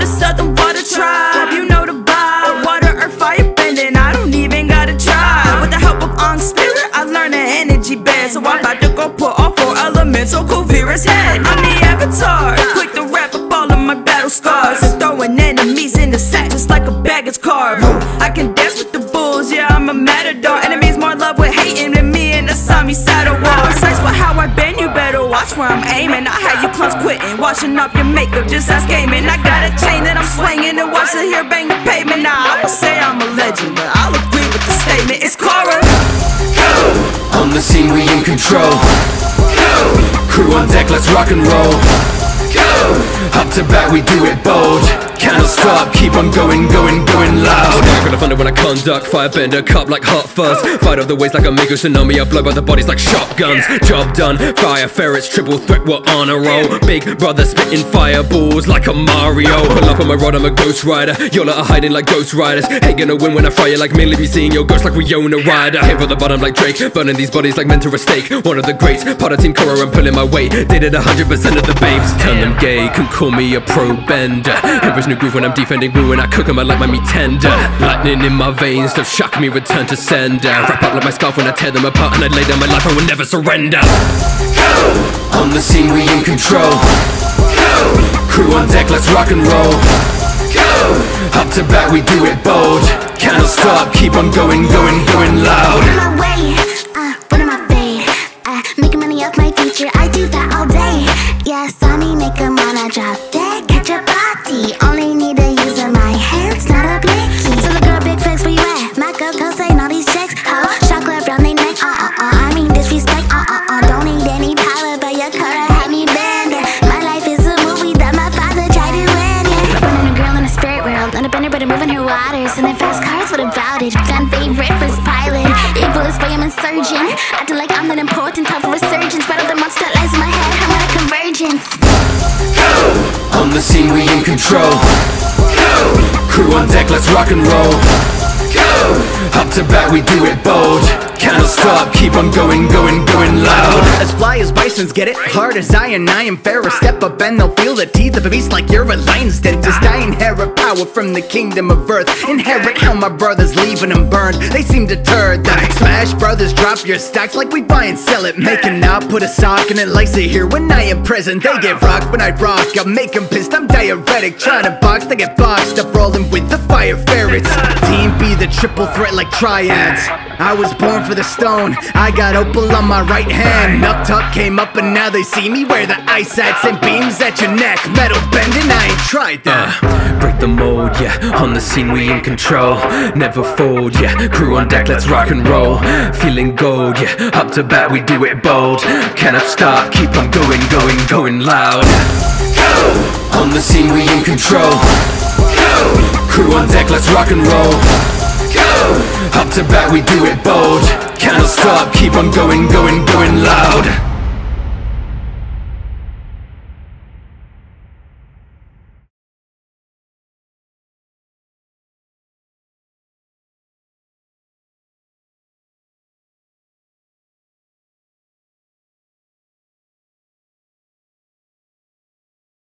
the Southern Water Tribe. You know the vibe, water, earth, fire bending. I don't even gotta try. With the help of on spirit, I learned an energy band. So I'm about to go put all 4 elements on Kuvira's head. I'm the Avatar, quick to wrap up all of my battle scars, and throwing enemies in the sack just like a baggage car. I can dance with the bulls, yeah, I'm a matador. Enemies more love with hating than me and Asami Sato. Precise with how I bend, you better watch where I'm aiming. I had you clowns quitting, washing off your makeup, just ask gaming. I got a chain that I'm swinging and watch it here bang the pavement. Nah, I would say I'm a legend, but I'll agree with the statement. It's Korra. On the scene, we in control. Crew on deck, let's rock and roll. Up to bat, we do it bold. Cannot stop, keep on going, going, going loud. Gonna thunder when I conduct, firebender, cup like hot fuzz. Fight off the waves like a Mako tsunami, I blow by the bodies like shotguns. Job done, fire ferrets, triple threat, we're on a roll. Big brother spitting fireballs like a Mario. Pull up on my rod, I'm a ghost rider. Y'all are hiding like ghost riders. Ain't gonna win when I fire like Millie, be seeing your ghost like Riona Ryder. Hit for the bottom like Drake, burning these bodies like meant to a stake. One of the greats, part of Team Korra, I'm pulling my weight. Did it 100% of the babes. Turn them gay, can call me a pro bender. Emperor's new groove when I'm defending blue and I cook 'em, I like my meat tender. Lightning in my veins, don't shock me, return to sender. Wrap up like my scarf when I tear them apart and I lay down my life, I will never surrender. On the scene, we in control. Crew on deck, let's rock and roll. Up to bat, we do it bold. Cannot stop, keep on going, going, going loud. On my way, what am I fade? Making money off my future, I do that all day. Yeah, Asami, make 'em wanna drop dead, catch a body. Only need to use my hands, not a blicky. So the girl, big flex, where you at? Mako, co-sign all these checks. Oh, chocolate around they neck, I mean disrespect, don't need any power, but your Korra had me banned. My life is a movie that my father tried to end, yeah. Running a girl in a spirit world, not a bender, but I'm moving her waters. And then fast cars, what about it? Fan favorite, first pilot. Equalist, boy, I'm insurgent. Acting like I'm not important, time for resurgence. Right up the monster that lies in my head, I'm at a convergence. On the scene, we in control. Crew on deck, let's rock and roll. Up to bat, we do it bold. Cannot stop, keep on going, going, going loud. As fly as bisons, get it? Hard as iron, I am fairer. Step up and they'll feel the teeth of a beast like you're a lion's dentist. I inherit power from the kingdom of earth. Inherit how my brothers leaving them burned. They seem deterred. The Smash Brothers drop your stacks like we buy and sell it. Making out, put a sock in it, lace it here. When I am present, they get rocked. When I rock, I'll make them pissed. I'm diuretic, trying to box, they get boxed up, rolling with the fire ferrets. Team B, the triple threat like triads. I was born for the stone, I got opal on my right hand. Nuktuck came up and now they see me where the ice at. Send beams at your neck, metal bending, I ain't tried that. Break the mold, yeah, on the scene we in control. Never fold, yeah, crew on deck, let's rock and roll. Feeling gold, yeah, up to bat we do it bold. Cannot stop, keep on going, going, going loud. On the scene, we in control. Crew on deck, let's rock and roll. Up to bat, we do it bold. Cannot stop, keep on going, going, going loud.